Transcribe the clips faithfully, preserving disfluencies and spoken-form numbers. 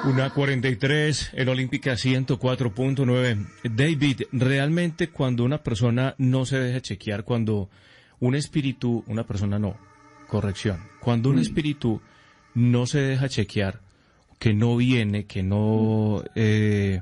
Una cuarenta y tres, el Olímpica ciento cuatro punto nueve. David, realmente cuando una persona no se deja chequear, cuando un espíritu, una persona no, corrección, cuando un Mm. espíritu no se deja chequear, que no viene, que no, eh,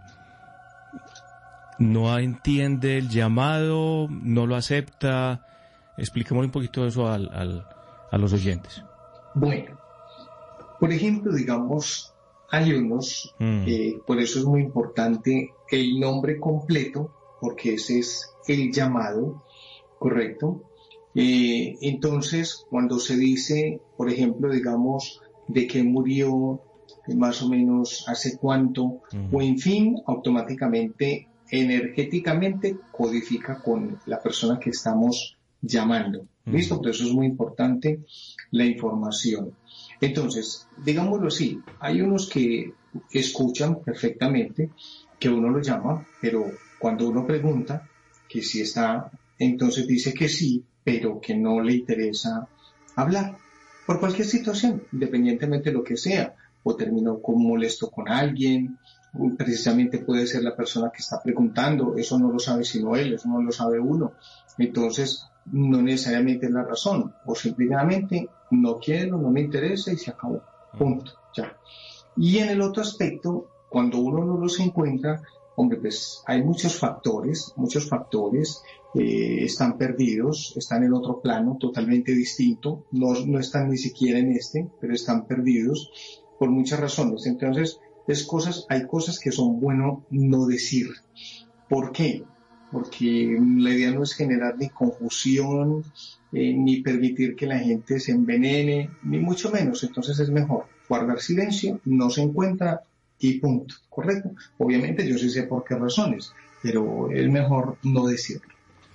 no entiende el llamado, no lo acepta, expliquémosle un poquito eso al, al, a los oyentes. Bueno, por ejemplo, digamos, hay unos, Mm. eh, por eso es muy importante el nombre completo, porque ese es el llamado, ¿correcto? Eh, entonces, cuando se dice, por ejemplo, digamos, de que murió, eh, más o menos hace cuánto, Mm. o en fin, automáticamente, energéticamente, codifica con la persona que estamos llamando. Mm. ¿Listo? Por eso es muy importante la información. Entonces, digámoslo así, hay unos que escuchan perfectamente que uno lo llama, pero cuando uno pregunta que si está, entonces dice que sí, pero que no le interesa hablar, por cualquier situación, independientemente de lo que sea, o terminó con molesto con alguien, precisamente puede ser la persona que está preguntando, eso no lo sabe sino él, eso no lo sabe uno, entonces no necesariamente es la razón, o simplemente no quiero, no me interesa y se acabó, punto, ya. Y en el otro aspecto, cuando uno no los encuentra, hombre, pues hay muchos factores, muchos factores, eh, están perdidos, están en otro plano totalmente distinto, no, no están ni siquiera en este, pero están perdidos por muchas razones. Entonces, es cosas, hay cosas que son bueno no decir. ¿Por qué? Porque la idea no es generar ni confusión, eh, ni permitir que la gente se envenene, ni mucho menos. Entonces es mejor guardar silencio, no se encuentra y punto, ¿correcto? Obviamente yo sí sé por qué razones, pero es mejor no decirlo.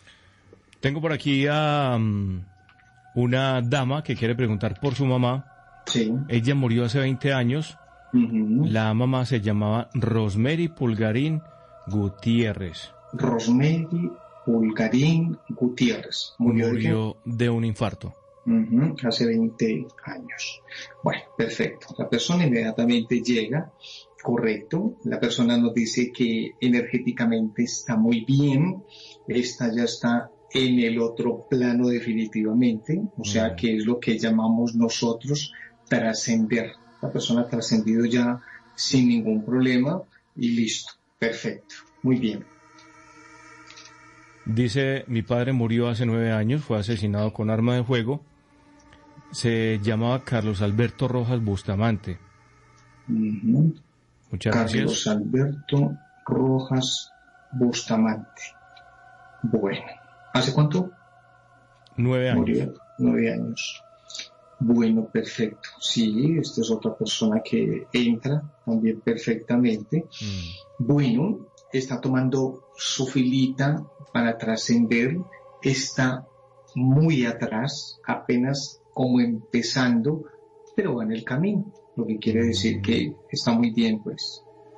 Tengo por aquí a um, una dama que quiere preguntar por su mamá. Sí. Ella murió hace veinte años. Uh-huh. La mamá se llamaba Rosemary Pulgarín Gutiérrez. Rosemary Pulgarín Gutiérrez. Murió, Murió de, de un infarto. Uh-huh. Hace veinte años. Bueno, perfecto. La persona inmediatamente llega, correcto. La persona nos dice que energéticamente está muy bien. Esta ya está en el otro plano definitivamente. O sea, Mm. que es lo que llamamos nosotros trascender. La persona ha trascendido ya sin ningún problema y listo. Perfecto. Muy bien. Dice, mi padre murió hace nueve años, fue asesinado con arma de fuego. Se llamaba Carlos Alberto Rojas Bustamante. Uh-huh. Muchas Carlos gracias. Alberto Rojas Bustamante. Bueno, ¿hace cuánto? Nueve años. Murió, nueve años. Bueno, perfecto. Sí, esta es otra persona que entra también perfectamente. Mm. Bueno, está tomando su filita para trascender, está muy atrás, apenas como empezando, pero va en el camino, lo que quiere decir que está muy bien, pues.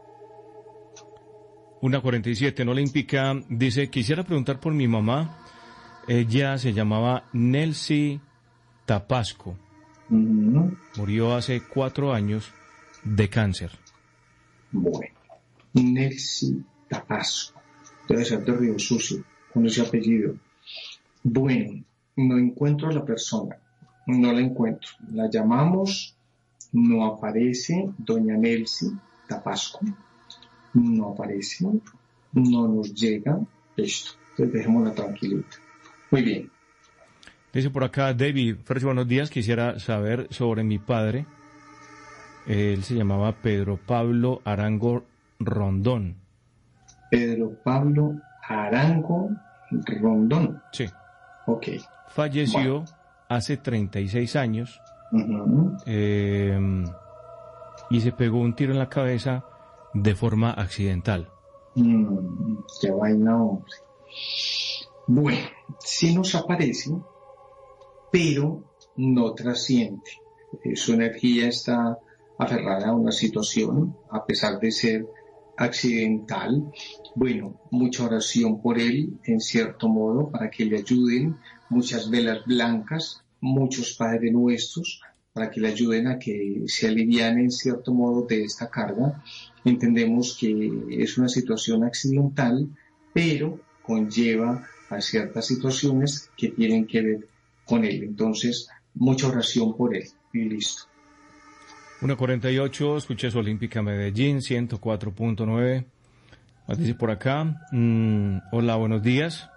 Una cuarenta y siete, en Olímpica, dice, quisiera preguntar por mi mamá. Ella se llamaba Nelcy Tapasco. Uh-huh. Murió hace cuatro años de cáncer. Bueno, Nelcy Tapasco, debe ser de Río Sucio, con ese apellido. Bueno, no encuentro a la persona, no la encuentro. La llamamos, no aparece, doña Nelcy Tapasco, no aparece, no nos llega, listo, entonces dejémosla tranquilita. Muy bien. Dice por acá, David, Fresh, buenos días, quisiera saber sobre mi padre. Él se llamaba Pedro Pablo Arango Rondón. Pedro Pablo Arango Rondón. Sí. Ok. Falleció Bueno. hace treinta y seis años. Uh-huh. eh, y se pegó un tiro en la cabeza de forma accidental. Mm, qué vaina, hombre. Bueno, sí nos aparece, pero no trasciende. Eh, Su energía está aferrada a una situación, a pesar de ser accidental. Bueno, mucha oración por él, en cierto modo, para que le ayuden, muchas velas blancas, muchos Padres Nuestros, para que le ayuden a que se aliviane en cierto modo de esta carga. Entendemos que es una situación accidental, pero conlleva a ciertas situaciones que tienen que ver con él. Entonces, mucha oración por él y listo. una cuarenta y ocho, escuché su Olímpica Medellín, ciento cuatro punto nueve. Nos dice por acá, mmm, hola, buenos días.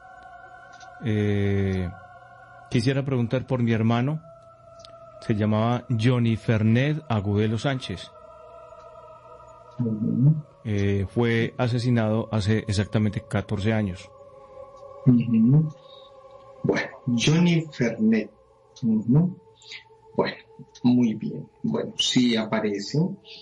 Eh, quisiera preguntar por mi hermano, se llamaba Johnny Fernet Agudelo Sánchez. Uh-huh. Eh, fue asesinado hace exactamente catorce años. Uh-huh. Bueno, Johnny Fernet. Uh-huh. Bueno, muy bien. Bueno, sí aparece,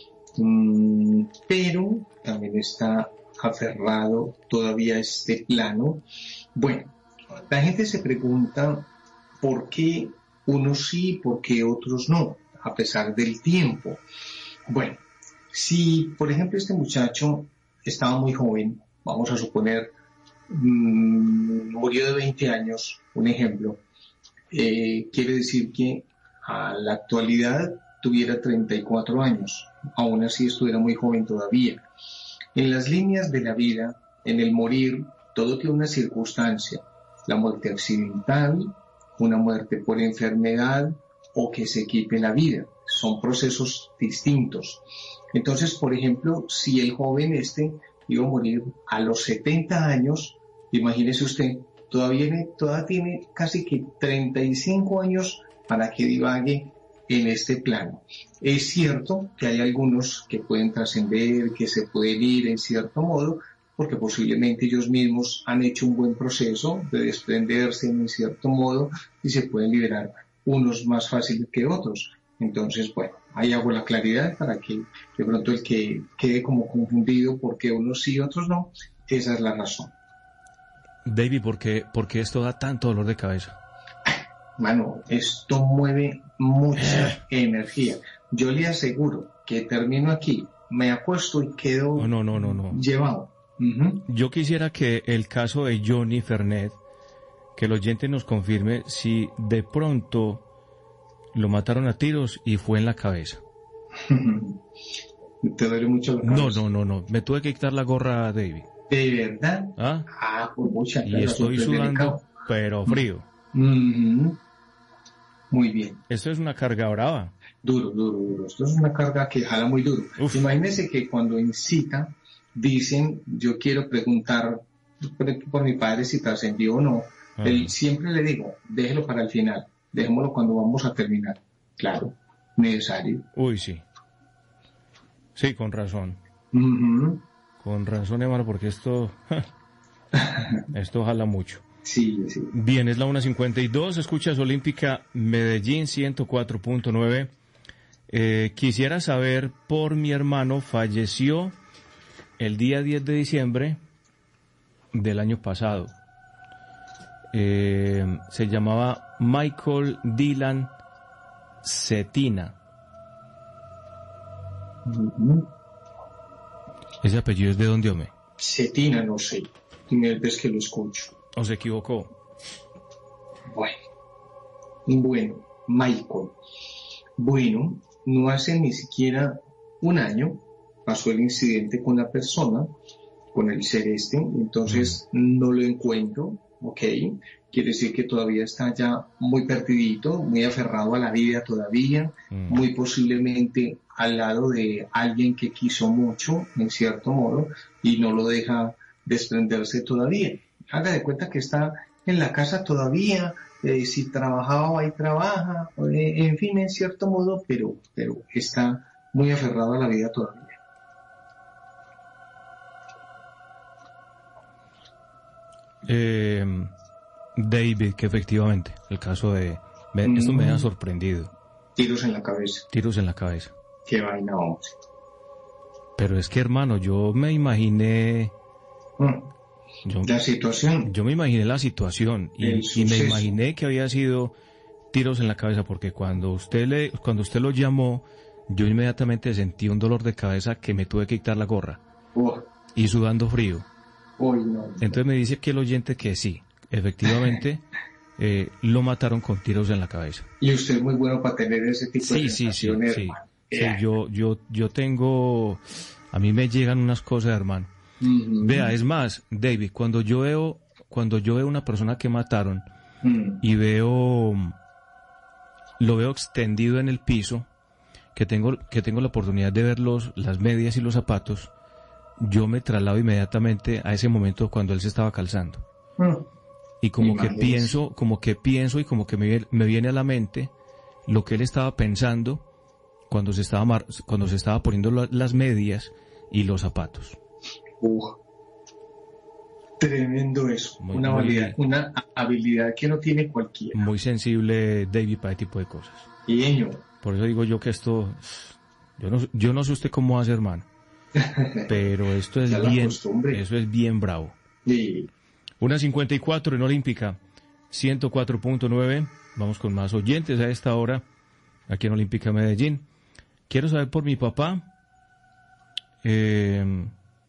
um, pero también está aferrado todavía a este plano. Bueno, la gente se pregunta por qué unos sí, por qué otros no, a pesar del tiempo. Bueno, si por ejemplo este muchacho estaba muy joven, vamos a suponer, mmm, murió de veinte años, un ejemplo, eh, quiere decir que a la actualidad tuviera treinta y cuatro años, aún así estuviera muy joven todavía. En las líneas de la vida, en el morir, todo tiene una circunstancia, la muerte accidental, una muerte por enfermedad o que se quite la vida, son procesos distintos. Entonces, por ejemplo, si el joven este iba a morir a los setenta años, imagínese usted, todavía, todavía tiene casi que treinta y cinco años para que divague en este plano. Es cierto que hay algunos que pueden trascender, que se pueden ir en cierto modo, porque posiblemente ellos mismos han hecho un buen proceso de desprenderse en cierto modo y se pueden liberar unos más fáciles que otros. Entonces, bueno, ahí hago la claridad para que de pronto el que quede como confundido porque unos sí y otros no, esa es la razón. David, ¿por qué, ¿por qué esto da tanto dolor de cabeza? Mano, esto mueve mucha energía. Yo le aseguro que termino aquí, me acuesto y quedo no, no, no, no. llevado. Uh-huh. Yo quisiera que el caso de Johnny Fernet, que el oyente nos confirme si de pronto lo mataron a tiros y fue en la cabeza. ¿Te duele mucho la cabeza? No, no, no, no. Me tuve que quitar la gorra a David. ¿De verdad? Ah, ah pues mucha. Y estoy sudando, delicado. Pero frío. Uh-huh. Muy bien. Esto es una carga brava. Duro, duro, duro. Esto es una carga que jala muy duro. Uf. Imagínese que cuando incita, dicen, yo quiero preguntar por, por mi padre si trascendió o no. Ah. Él, siempre le digo, déjelo para el final. Dejémoslo cuando vamos a terminar. Claro, necesario. Uy, sí. Sí, con razón. Uh-huh. Con razón, hermano, porque esto... esto jala mucho. Sí, sí. Bien, es la una cincuenta y dos, escuchas Olímpica Medellín ciento cuatro punto nueve. Eh, quisiera saber por mi hermano, falleció el día diez de diciembre del año pasado. Eh, se llamaba Michael Dylan Cetina. Uh-huh. ¿Ese apellido es de dónde, hombre? Cetina, no sé. Primera vez que lo escucho. ¿O se equivocó? Bueno, bueno, Michael. Bueno, no hace ni siquiera un año pasó el incidente con la persona, con el ser este, entonces mm. no lo encuentro, ok, quiere decir que todavía está ya muy perdidito, muy aferrado a la vida todavía, mm. muy posiblemente al lado de alguien que quiso mucho, en cierto modo, y no lo deja desprenderse todavía. Haga de cuenta que está en la casa todavía, eh, si trabajaba ahí trabaja, eh, en fin, en cierto modo, pero, pero está muy aferrado a la vida todavía. Eh, David, que efectivamente, el caso de... Me, mm. Esto me ha sorprendido. Tiros en la cabeza. Tiros en la cabeza. Qué vaina, hombre. Pero es que, hermano, yo me imaginé... Mm. Yo, la situación. Yo me imaginé la situación y, y me imaginé que había sido tiros en la cabeza, porque cuando usted le, cuando usted lo llamó, yo inmediatamente sentí un dolor de cabeza que me tuve que quitar la gorra. Oh. Y sudando frío. Oh, no, no. Entonces me dice que el oyente que sí, efectivamente, eh, lo mataron con tiros en la cabeza. Y usted es muy bueno para tener ese tipo sí, de sí, sensaciones, sí, hermano. sí, sí, yo, yo, yo tengo, a mí me llegan unas cosas, hermano. Uh-huh. Vea, es más, David, cuando yo veo, cuando yo veo una persona que mataron uh-huh. y veo, lo veo extendido en el piso, que tengo, que tengo la oportunidad de ver los, las medias y los zapatos, yo me traslado inmediatamente a ese momento cuando él se estaba calzando. Uh-huh. Y como Imagínese. que pienso, como que pienso y como que me, me viene a la mente lo que él estaba pensando cuando se estaba mar, cuando se estaba poniendo la, las medias y los zapatos. Uh, tremendo eso. Muy, una, muy, habilidad, una habilidad que no tiene cualquiera. Muy sensible, David, para ese tipo de cosas. Yeño. Por eso digo yo que esto, yo no, yo no sé usted cómo hace, hermano, pero esto es bien, eso es bien bravo. Sí. Una cincuenta y cuatro en Olímpica, ciento cuatro punto nueve. Vamos con más oyentes a esta hora, aquí en Olímpica Medellín. Quiero saber por mi papá. Eh,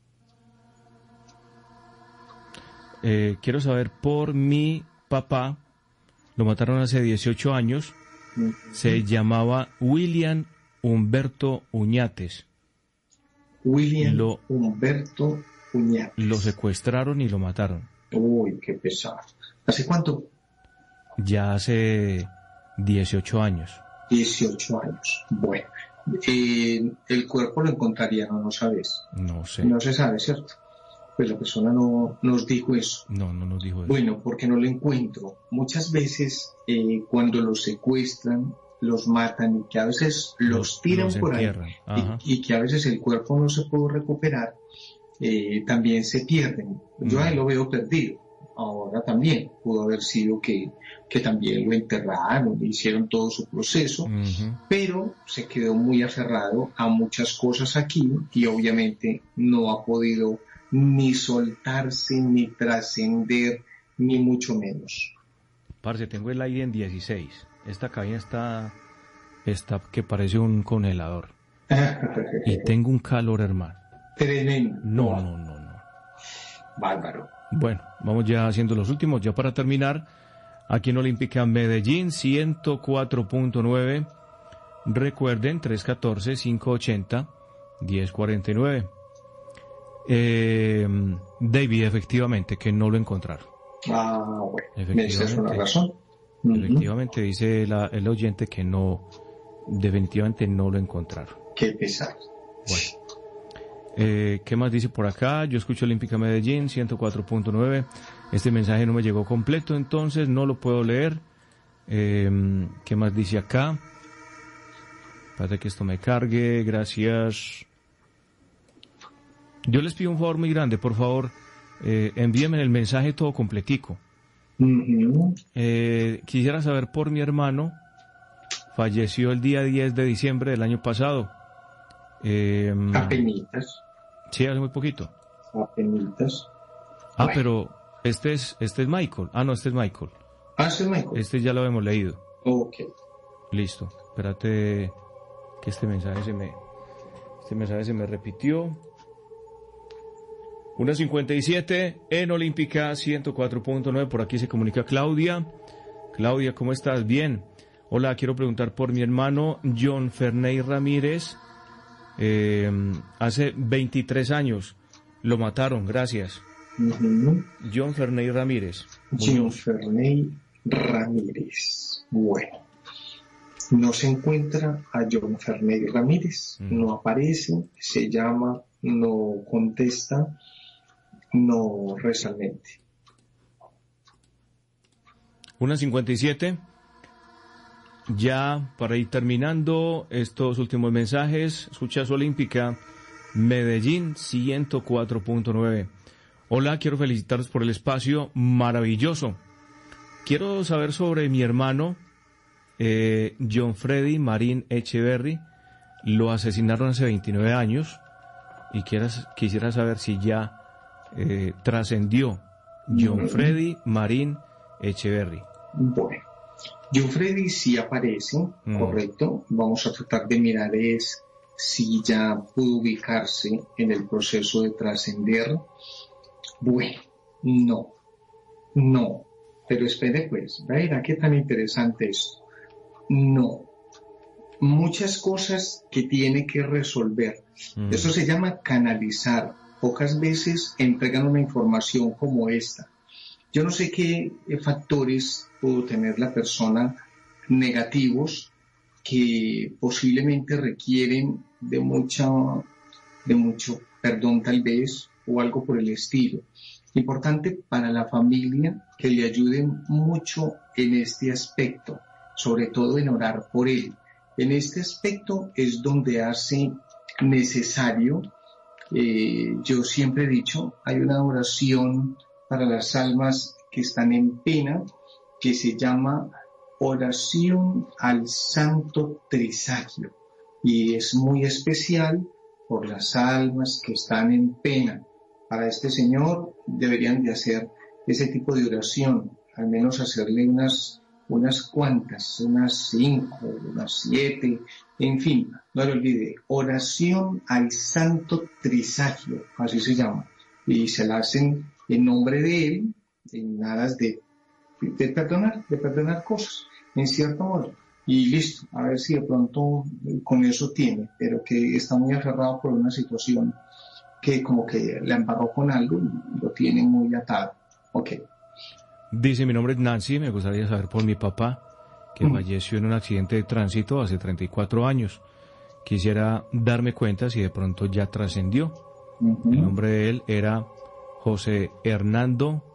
eh, quiero saber por mi papá. Lo mataron hace dieciocho años. Se llamaba William Humberto Uñates. William lo, Humberto Uñates. Lo secuestraron y lo mataron. Uy, qué pesado. ¿Hace cuánto? Ya hace dieciocho años. dieciocho años. Bueno, eh, el cuerpo lo encontraría, ¿no? No sabes. No sé. No se sabe, ¿cierto? Pues la persona no nos dijo eso. No, no nos dijo eso. Bueno, porque no lo encuentro. Muchas veces eh, cuando los secuestran, los matan y que a veces los, los tiran los por ahí y, y que a veces el cuerpo no se puede recuperar, eh, también se pierden. Yo ahí lo veo perdido. Ahora también pudo haber sido que, que también lo enterraron, hicieron todo su proceso, uh-huh. pero se quedó muy aferrado a muchas cosas aquí y obviamente no ha podido ni soltarse, ni trascender, ni mucho menos. Parce, tengo el aire en dieciséis. Esta cabina está, está que parece un congelador. Y tengo un calor, hermano. Tremendo. No, no, no, no. Bárbaro. Bueno, vamos ya haciendo los últimos, ya para terminar. Aquí en Olímpica Medellín, ciento cuatro punto nueve. Recuerden, tres uno cuatro, cinco ocho cero, uno cero cuatro nueve. Eh, David, efectivamente, que no lo encontraron. Ah, bueno. Efectivamente, es una razón. Efectivamente, uh-huh. dice la, el oyente que no, definitivamente no lo encontraron. Qué pesar. Bueno. Eh, ¿Qué más dice por acá? Yo escucho Olímpica Medellín, ciento cuatro punto nueve. Este mensaje no me llegó completo, entonces no lo puedo leer. Eh, ¿Qué más dice acá? Espérate que esto me cargue, gracias. Yo les pido un favor muy grande, por favor, eh, envíenme el mensaje todo completico. Uh-huh. Eh, quisiera saber por mi hermano, falleció el día diez de diciembre del año pasado. Eh, Apenitas. Sí, hace muy poquito. Apenitas. Ah, bueno. pero este es este es Michael. Ah, no, este es Michael. Ah, este es Michael. Este ya lo hemos leído. Ok. Listo. Espérate que este mensaje se me este mensaje se me repitió. una cincuenta y siete en Olímpica ciento cuatro punto nueve. Por aquí se comunica Claudia. Claudia, ¿cómo estás? Bien. Hola, quiero preguntar por mi hermano John Ferney Ramírez. Eh, hace veintitrés años lo mataron, gracias. Uh-huh. John Ferney Ramírez. John Ferney Ramírez. Bueno, no se encuentra a John Ferney Ramírez, uh-huh. no aparece, se llama, no contesta, no realmente. una cincuenta y siete. Ya para ir terminando estos últimos mensajes, escuchas Olímpica Medellín ciento cuatro punto nueve. Hola, quiero felicitarlos por el espacio maravilloso. Quiero saber sobre mi hermano eh, John Freddy Marín Echeverry. Lo asesinaron hace veintinueve años y quieras, quisiera saber si ya eh, trascendió John Freddy Marín Echeverry. Bueno. John Freddy sí aparece, mm. correcto. Vamos a tratar de mirar es si ya pudo ubicarse en el proceso de trascender. Bueno, no, no. pero espere pues, verá qué tan interesante esto. No, muchas cosas que tiene que resolver. Mm. Eso se llama canalizar. Pocas veces entregan una información como esta. Yo no sé qué factores pudo tener la persona negativos que posiblemente requieren de mucha, de mucho perdón tal vez o algo por el estilo. Importante para la familia que le ayuden mucho en este aspecto, sobre todo en orar por él. En este aspecto es donde hace necesario, eh, yo siempre he dicho, hay una oración para las almas que están en pena que se llama oración al Santo Trisagio y es muy especial por las almas que están en pena. Para este señor deberían de hacer ese tipo de oración, al menos hacerle unas, unas cuantas, unas cinco, unas siete, en fin, no le olvide, oración al Santo Trisagio, así se llama, y se la hacen en nombre de él, en aras de, de perdonar, de perdonar cosas, en cierto modo, y listo, a ver si de pronto con eso tiene, pero que está muy aferrado por una situación que como que le embarró con algo y lo tiene muy atado. Ok. Dice, mi nombre es Nancy, me gustaría saber por mi papá, que mm. falleció en un accidente de tránsito hace treinta y cuatro años. Quisiera darme cuenta si de pronto ya trascendió. Uh-huh. El nombre de él era José Hernando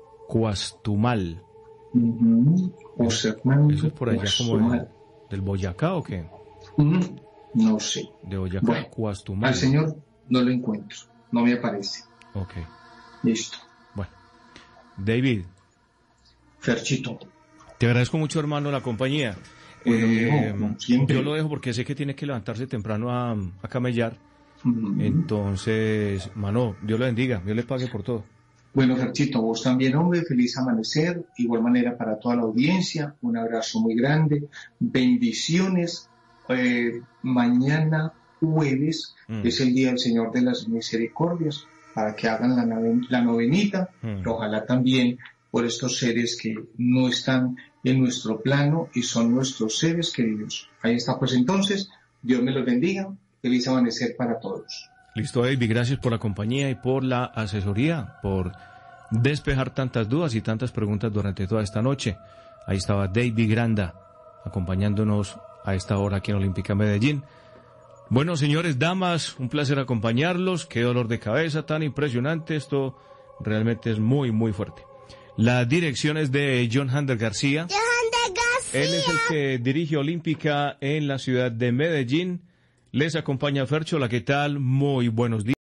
Cuastumal. Uh-huh. José Hernando ¿Eso es por allá como del, del Boyacá o qué? Uh-huh. No sé. De Boyacá, bueno, Cuastumal. Al señor no lo encuentro, no me aparece. Ok. Listo. Bueno. David. Ferchito. Te agradezco mucho, hermano, la compañía. Bueno, eh, hijo, yo lo dejo porque sé que tiene que levantarse temprano a, a camellar. Uh-huh. Entonces, mano, Dios lo bendiga, Dios le pague por todo. Bueno, Ferchito, vos también, hombre, feliz amanecer. Igual manera para toda la audiencia, un abrazo muy grande, bendiciones. Eh, mañana jueves mm. es el Día del Señor de las Misericordias, para que hagan la, nove- la novenita, mm. ojalá también por estos seres que no están en nuestro plano y son nuestros seres queridos. Ahí está, pues entonces, Dios me los bendiga, feliz amanecer para todos. Listo, David, gracias por la compañía y por la asesoría, por despejar tantas dudas y tantas preguntas durante toda esta noche. Ahí estaba David Granda, acompañándonos a esta hora aquí en Olímpica Medellín. Bueno, señores, damas, un placer acompañarlos. Qué dolor de cabeza tan impresionante. Esto realmente es muy, muy fuerte. La dirección es de John Hander García. John Hander García. Él es el que dirige Olímpica en la ciudad de Medellín. Les acompaña Fercho. Hola, ¿qué tal? Muy buenos días.